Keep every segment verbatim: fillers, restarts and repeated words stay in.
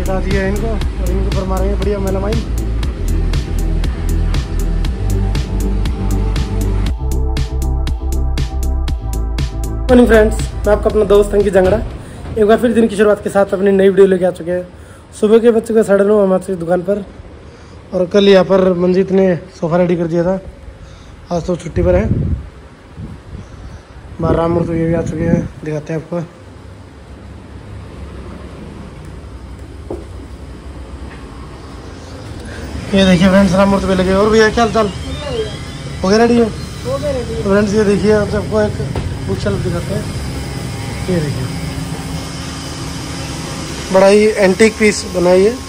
लेटा दिया है इनको और इनके ऊपर मारेंगे बढ़िया मेलामाइन। मॉर्निंग फ्रेंड्स, मैं आपका अपना दोस्त अंकित जंगड़ा एक बार फिर दिन की शुरुआत के साथ अपनी नई वीडियो लेके आ चुके हैं। सुबह के बच्चों के साढ़े नौ हमारी दुकान पर, और कल यहाँ पर मंजीत ने सोफ़ा रेडी कर दिया था। आज तो छुट्टी पर है। बाहर राममूर्त तो ये भी आ चुके हैं, दिखाते हैं आपको। ये देखिए फ्रेंड्स, राममूर्त पे लगे। और भैया क्या हाल चाल? हो गया रेडी है? तो फ्रेंड्स ये देखिए, आप सबको एक बुक शेल्फ दिखाते हैं। ये देखिए, बड़ा ही एंटीक पीस बनाई है।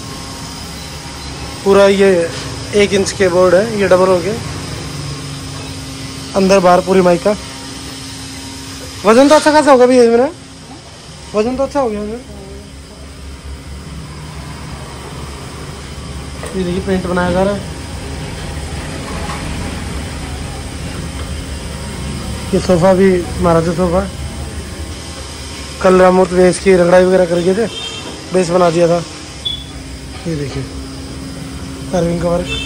पूरा ये एक इंच के बोर्ड है, ये डबल हो गया, अंदर बाहर पूरी माइका। वजन तो अच्छा खासा होगा भी इसमें ना? वजन तो अच्छा हो गया है। ये देखिए पेंट बनाया जा रहा है। ये सोफ़ा भी महाराजा सोफ़ा, कल राममूर्त ने इसकी रगड़ाई वगैरह कर गए थे, बेस बना दिया था। ये देखिए कार्विंग का वर्क।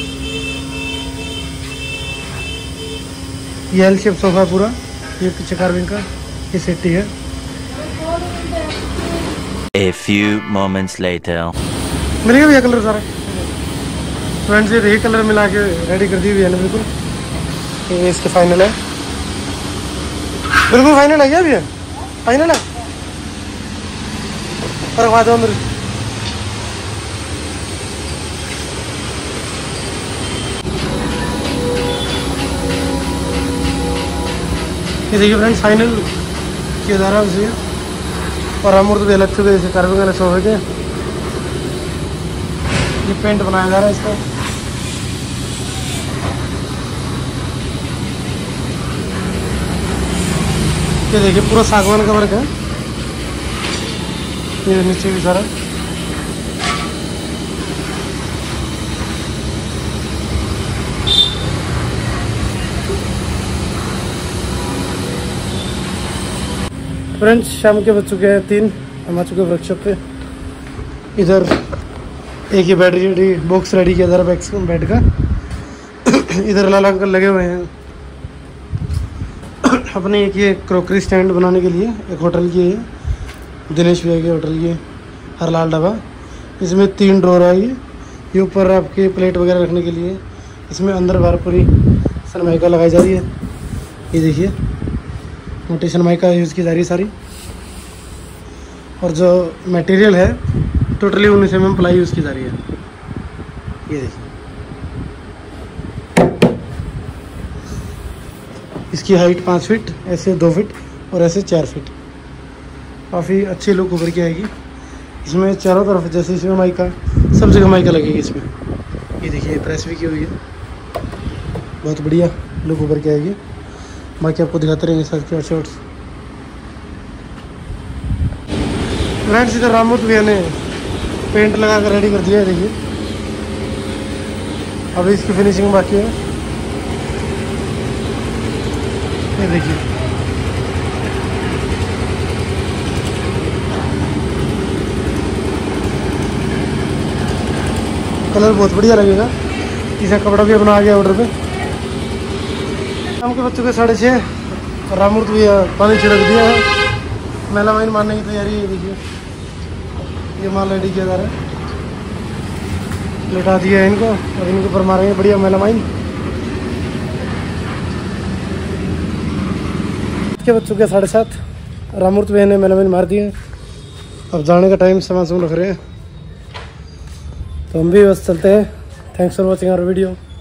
ये एल शेप सोफ़ा पूरा, ये पीछे कार्विंग का, ये सेफ्टी है। A few moments later. मिल गया भैया कलर सारा? फ्रेंड्स ये देखिए कलर मिला के रेडी कर दी हुई है ना, बिल्कुल। ये इसके फाइनल है, बिल्कुल फाइनल है। क्या भैया फाइनल है? रखवा दो अंदर। ये देखिए फ्रेंड्स, फाइनल किया जा रहा है उसे। और राममूर्त भी अलग चुके जैसे कार्विंग वाले सोफे के। ये पेंट बनाया जा रहा है इसका। ये देखिए पूरा सागवान का वर्क है। ये नीचे भी सारा। फ्रेंड्स शाम के बज चुके हैं तीन, हम आ चुके हैं वर्कशॉप पे। इधर एक ही बैटरी रेडी बॉक्स रेडी किया जा रहा है बेड का। इधर लाल अंकल लगे हुए हैं अपने एक ये क्रॉकरी स्टैंड बनाने के लिए। एक होटल की है, दिनेश भैया की होटल की, हरलाल ढाबा। इसमें तीन ड्रॉर है। ये ये ऊपर आपके प्लेट वगैरह रखने के लिए। इसमें अंदर बाहर पूरी सनमाइका लगाई जा रही है। ये देखिए मोटी सनमाइका यूज़ की जा रही है सारी। और जो मटेरियल है टोटली उन्नीस एम एम प्लाई यूज़ की जा रही है। ये देखिए, इसकी हाइट पाँच फीट, ऐसे दो फीट और ऐसे चार फीट। काफ़ी अच्छी लुक उभर के आएगी। इसमें चारों तरफ जैसे इसमें माइका, सब जगह माइका लगेगी इसमें। ये देखिए प्रेस भी की हुई है, बहुत बढ़िया लुक उभर के आएगी। बाकी आपको दिखाते रहेंगे सर के शॉर्ट्स। फ्रेंड्स इधर राममूर्त भैया ने पेंट लगा कर रेडी कर दिया है। देखिए अभी इसकी फिनिशिंग बाकी है। ये देखिए कलर बहुत बढ़िया लगेगा। इसका कपड़ा भी अपना आ गया ऑर्डर पे। शाम के बच्चों के साढ़े छः, राममूर्त भी पानी छिड़क दिया है। मेलामाइन मारने की तैयारी है। देखिए ये माल रेडी किया जा रहा है। लेटा दिया है इनको और इनके ऊपर मारेंगे बढ़िया मेलामाइन। के बच्चों के साढ़े सात, राममूर्त भैया ने मेलामाइन मार दिए। अब जाने का टाइम सामान सुन रख रहे हैं, तो हम भी बस चलते हैं। Thanks for watching our video.